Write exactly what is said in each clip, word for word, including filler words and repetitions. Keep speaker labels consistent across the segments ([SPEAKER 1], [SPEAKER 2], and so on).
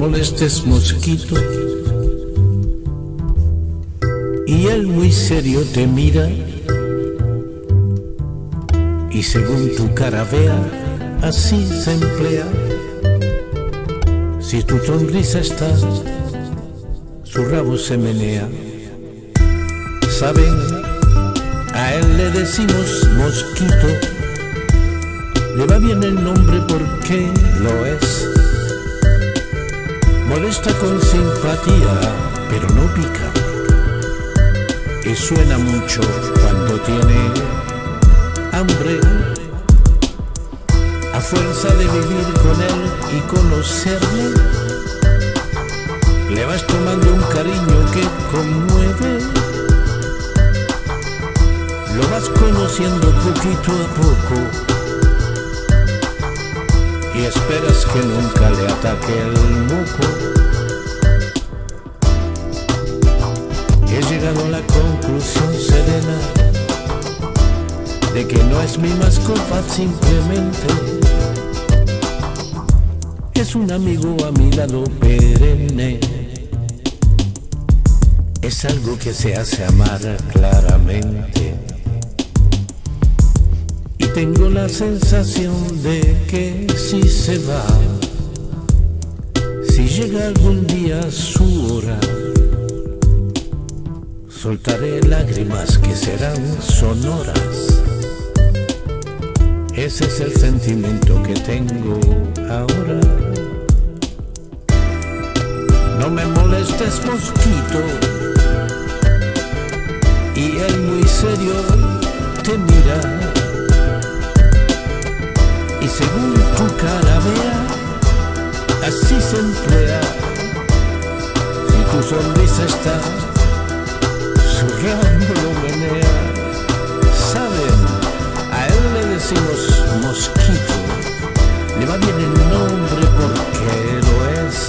[SPEAKER 1] molestes, mosquito. Y él muy serio te mira, y según tu cara vea, así se emplea. Si tu sonrisa está, su rabo se menea. Saben, a él le decimos mosquito. Le va bien el nombre porque lo es. Molesta con simpatía, pero no pica. Y suena mucho cuando tiene hambre. A fuerza de vivir con él y conocerle, le vas tomando un cariño que conmueve. Lo vas conociendo poquito a poco y esperas que nunca le ataque el moco. He llegado a la conclusión serena de que no es mi mascota, simplemente es un amigo a mi lado perenne. Es algo que se hace amar claramente. Y tengo la sensación de que si se va, si llega algún día su hora, soltaré lágrimas que serán sonoras. Ese es el sentimiento que tengo ahora. No me molestes, mosquito. Y él muy serio te mira, y según tu cara vea, así se emplea. Si tu sonrisa está, su ramo lo menea. Saben, a él le decimos mosquito. Le va bien el nombre porque lo es.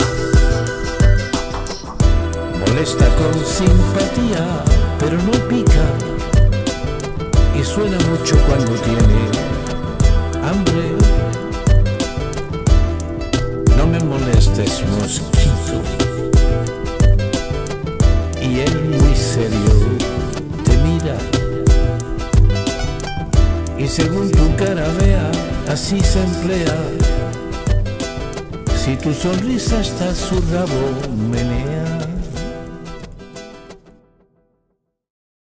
[SPEAKER 1] Molesta con simpatía, pero no pica. Y suena mucho cuando tiene hambre. No me molestes, mosquito. Y él muy serio te mira, y según tu cara vea, así se emplea. Si tu sonrisa está, su rabo menea.